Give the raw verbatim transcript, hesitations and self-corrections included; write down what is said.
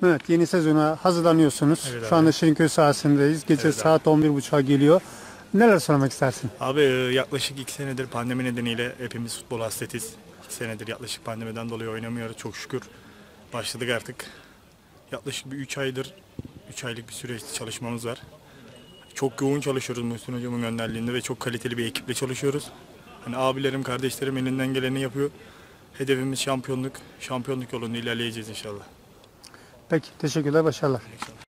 Evet, yeni sezona hazırlanıyorsunuz. Evet Şu abi. anda Şirinköy sahasındayız. Gece Evet abi. saat on bir buçuğa geliyor. Neler söylemek istersin? Abi e, yaklaşık iki senedir pandemi nedeniyle hepimiz futbol hasretiz. İki senedir yaklaşık pandemiden dolayı oynamıyoruz çok şükür. Başladık artık. Yaklaşık bir üç aydır, üç aylık bir süreçte çalışmamız var. Çok yoğun çalışıyoruz Muhsin Hocam'ın önderliğinde ve çok kaliteli bir ekiple çalışıyoruz. Hani abilerim, kardeşlerim elinden geleni yapıyor. Hedefimiz şampiyonluk. Şampiyonluk yolunda ilerleyeceğiz inşallah. Peki, teşekkürler, başarılar. İnşallah.